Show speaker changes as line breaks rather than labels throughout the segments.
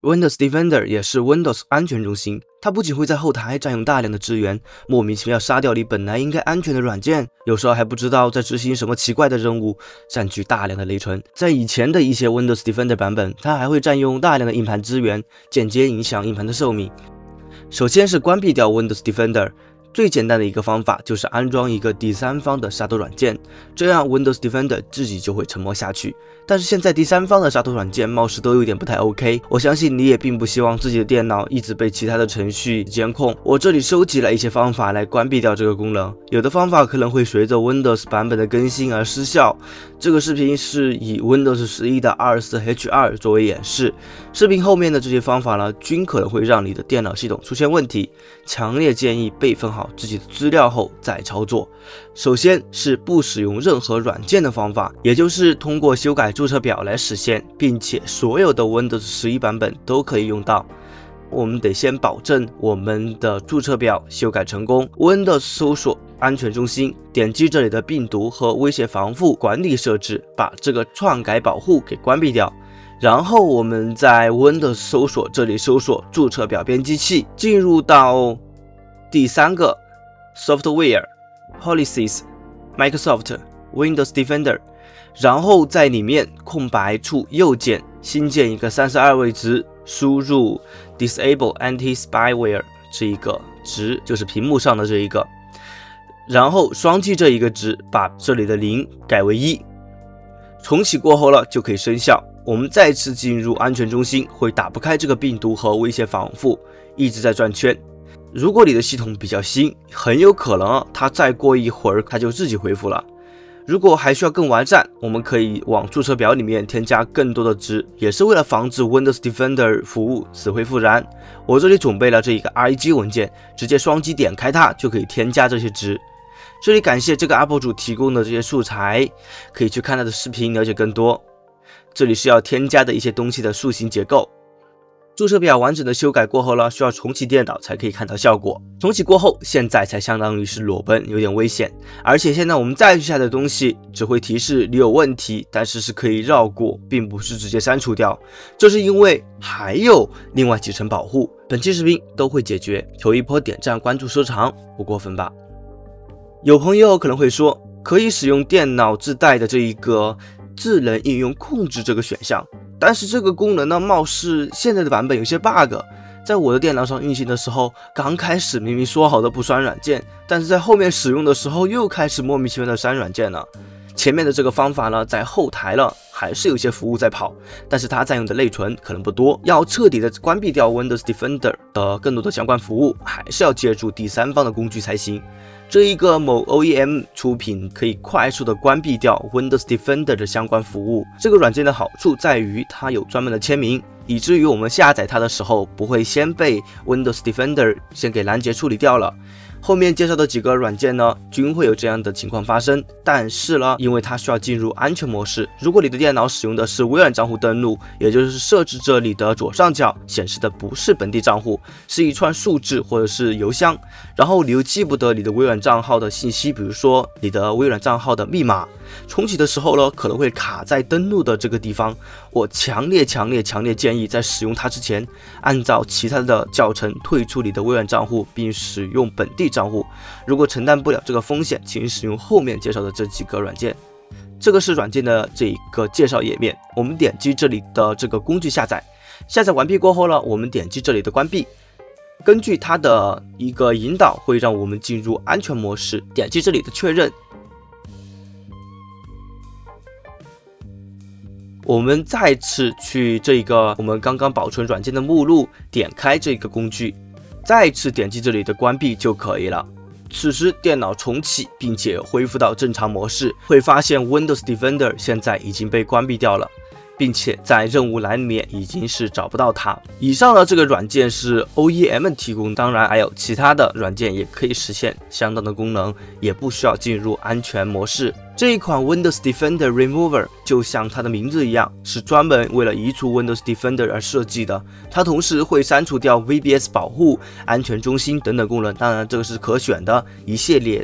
Windows Defender 也是 Windows 安全中心，它不仅会在后台占用大量的资源，莫名其妙杀掉你本来应该安全的软件，有时候还不知道在执行什么奇怪的任务，占据大量的内存。在以前的一些 Windows Defender 版本，它还会占用大量的硬盘资源，间接影响硬盘的寿命。首先是关闭掉 Windows Defender。最简单的一个方法就是安装一个第三方的杀毒软件，这样 Windows Defender 自己就会沉默下去。但是现在第三方的杀毒软件貌似都有点不太 OK， 我相信你也并不希望自己的电脑一直被其他的程序监控。我这里收集了一些方法来关闭掉这个功能，有的方法可能会随着 Windows 版本的更新而失效。这个视频是以 Windows 11的 24H2 作为演示，视频后面的这些方法呢，均可能会让你的电脑系统出现问题，强烈建议备份好自己的资料后再操作。首先是不使用任何软件的方法，也就是通过修改注册表来实现，并且所有的 Windows 11版本都可以用到。我们得先保证我们的注册表修改成功。Windows 搜索安全中心，点击这里的病毒和威胁防护管理设置，把这个篡改保护给关闭掉。然后我们在 Windows 搜索这里搜索注册表编辑器，进入到第三个 Software Policies Microsoft Windows Defender， 然后在里面空白处右键新建一个32位值，输入 Disable Anti-Spyware 这一个值，就是屏幕上的这一个，然后双击这一个值，把这里的0改为1，重启过后了就可以生效。我们再次进入安全中心，会打不开这个病毒和威胁防护，一直在转圈。如果你的系统比较新，很有可能它再过一会儿它就自己恢复了。如果还需要更完善，我们可以往注册表里面添加更多的值，也是为了防止 Windows Defender 服务死灰复燃。我这里准备了这一个 REG 文件，直接双击点开它就可以添加这些值。这里感谢这个 UP 主提供的这些素材，可以去看他的视频了解更多。这里是要添加的一些东西的塑形结构。注册表完整的修改过后呢，需要重启电脑才可以看到效果。重启过后，现在才相当于是裸奔，有点危险。而且现在我们再去下载东西，只会提示你有问题，但是是可以绕过，并不是直接删除掉。这是因为还有另外几层保护，本期视频都会解决。求一波点赞、关注、收藏，不过分吧？有朋友可能会说，可以使用电脑自带的这一个智能应用控制这个选项。但是这个功能呢，貌似现在的版本有些 bug， 在我的电脑上运行的时候，刚开始明明说好的不删软件，但是在后面使用的时候又开始莫名其妙的删软件了。前面的这个方法呢，在后台了还是有些服务在跑，但是它占用的内存可能不多，要彻底的关闭掉 Windows Defender 的更多的相关服务，还是要借助第三方的工具才行。这一个某 OEM 出品可以快速的关闭掉 Windows Defender 的相关服务。这个软件的好处在于它有专门的签名，以至于我们下载它的时候不会先被 Windows Defender 先给拦截处理掉了。后面介绍的几个软件呢，均会有这样的情况发生，但是呢，因为它需要进入安全模式，如果你的电脑使用的是微软账户登录，也就是设置这里的左上角显示的不是本地账户，是一串数字或者是邮箱，然后你又记不得你的微软账号的信息，比如说你的微软账号的密码，重启的时候呢，可能会卡在登录的这个地方。我强烈建议在使用它之前，按照其他的教程退出你的微软账户，并使用本地账户。如果承担不了这个风险，请使用后面介绍的这几个软件。这个是软件的这一个介绍页面，我们点击这里的这个工具下载，下载完毕过后呢，我们点击这里的关闭。根据它的一个引导，会让我们进入安全模式，点击这里的确认。我们再次去这个我们刚刚保存软件的目录，点开这个工具，再次点击这里的关闭就可以了。此时电脑重启并且恢复到正常模式，会发现 Windows Defender 现在已经被关闭掉了，并且在任务栏里面已经是找不到它。以上的这个软件是 OEM 提供，当然还有其他的软件也可以实现相当的功能，也不需要进入安全模式。这一款 Windows Defender Remover 就像它的名字一样，是专门为了移除 Windows Defender 而设计的。它同时会删除掉 VBS 保护、安全中心等等功能，当然这个是可选的一系列的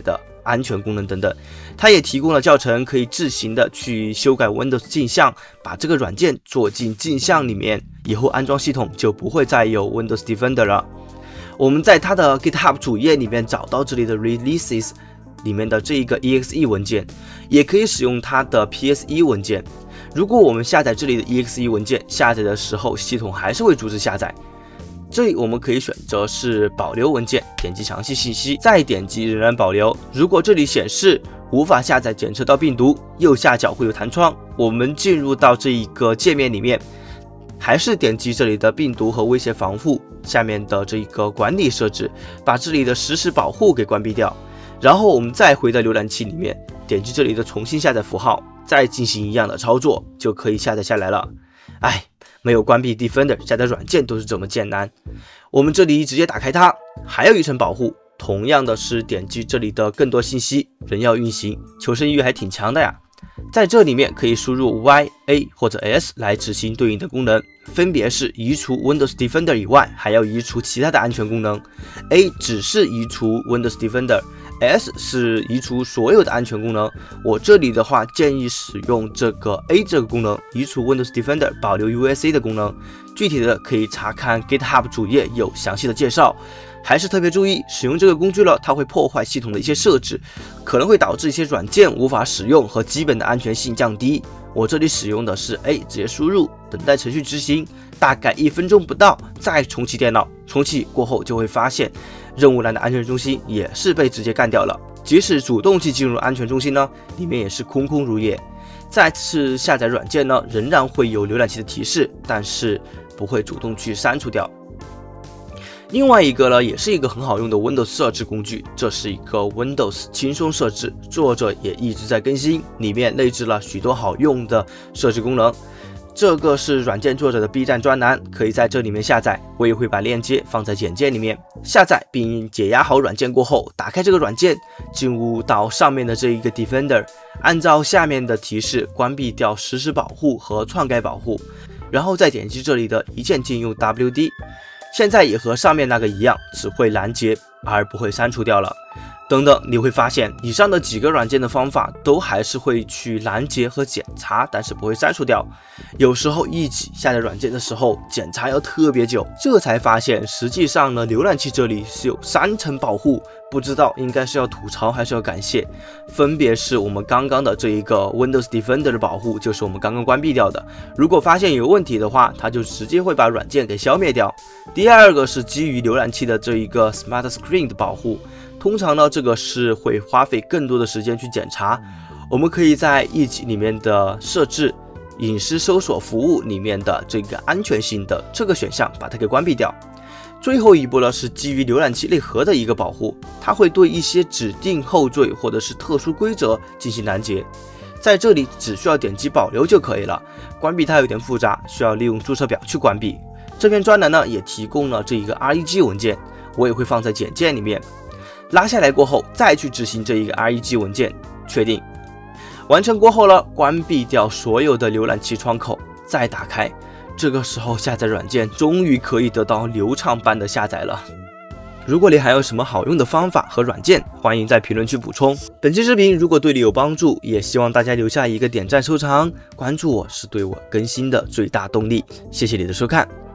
安全功能等等。它也提供了教程，可以自行的去修改 Windows 镜像，把这个软件做进镜像里面，以后安装系统就不会再有 Windows Defender 了。我们在它的 GitHub 主页里面找到这里的 Releases 里面的这一个 exe 文件，也可以使用它的 PSE 文件。如果我们下载这里的 exe 文件，下载的时候系统还是会阻止下载。这里我们可以选择是保留文件，点击详细信息，再点击仍然保留。如果这里显示无法下载检测到病毒，右下角会有弹窗，我们进入到这一个界面里面，还是点击这里的病毒和威胁防护下面的这一个管理设置，把这里的实时保护给关闭掉。然后我们再回到浏览器里面，点击这里的重新下载符号，再进行一样的操作，就可以下载下来了。没有关闭 Defender 下载软件都是这么艰难。我们这里直接打开它，还有一层保护，同样的是点击这里的更多信息，仍要运行，求生欲还挺强的呀。在这里面可以输入 Y、A 或者 S 来执行对应的功能，分别是移除 Windows Defender 以外，还要移除其他的安全功能。A 只是移除 Windows Defender，S 是移除所有的安全功能。我这里的话建议使用这个 A 这个功能，移除 Windows Defender， 保留 USA 的功能。具体的可以查看 GitHub 主页有详细的介绍。还是特别注意，使用这个工具了，它会破坏系统的一些设置，可能会导致一些软件无法使用和基本的安全性降低。我这里使用的是 A， 直接输入，等待程序执行，大概1分钟不到，再重启电脑。重启过后就会发现，任务栏的安全中心也是被直接干掉了。即使主动去进入安全中心呢，里面也是空空如也。再次下载软件呢，仍然会有浏览器的提示，但是不会主动去删除掉。另外一个呢，也是一个很好用的 Windows 设置工具，这是一个 Windows 轻松设置，作者也一直在更新，里面内置了许多好用的设置功能。这个是软件作者的 B 站专栏，可以在这里面下载，我也会把链接放在简介里面。下载并解压好软件过后，打开这个软件，进入到上面的这一个 Defender， 按照下面的提示关闭掉实时保护和篡改保护，然后再点击这里的一键禁用 WD。现在也和上面那个一样，只会拦截而不会删除掉了。等等，你会发现以上的几个软件的方法都还是会去拦截和检查，但是不会删除掉。有时候一起下载软件的时候，检查要特别久，这才发现实际上呢，浏览器这里是有3层保护，不知道应该是要吐槽还是要感谢。分别是我们刚刚的这一个 Windows Defender 的保护，就是我们刚刚关闭掉的，如果发现有问题的话，它就直接会把软件给消灭掉。第二个是基于浏览器的这一个 Smart Screen 的保护。通常呢，这个是会花费更多的时间去检查。我们可以在一级里面的设置隐私搜索服务里面的这个安全性的这个选项，把它给关闭掉。最后一步呢，是基于浏览器内核的一个保护，它会对一些指定后缀或者是特殊规则进行拦截。在这里只需要点击保留就可以了，关闭它有点复杂，需要利用注册表去关闭。这篇专栏呢也提供了这一个 REG 文件，我也会放在简介里面。拉下来过后，再去执行这一个 REG 文件，确定完成过后呢，关闭掉所有的浏览器窗口，再打开。这个时候下载软件终于可以得到流畅般的下载了。如果你还有什么好用的方法和软件，欢迎在评论区补充。本期视频如果对你有帮助，也希望大家留下一个点赞收藏，关注我是对我更新的最大动力。谢谢你的收看。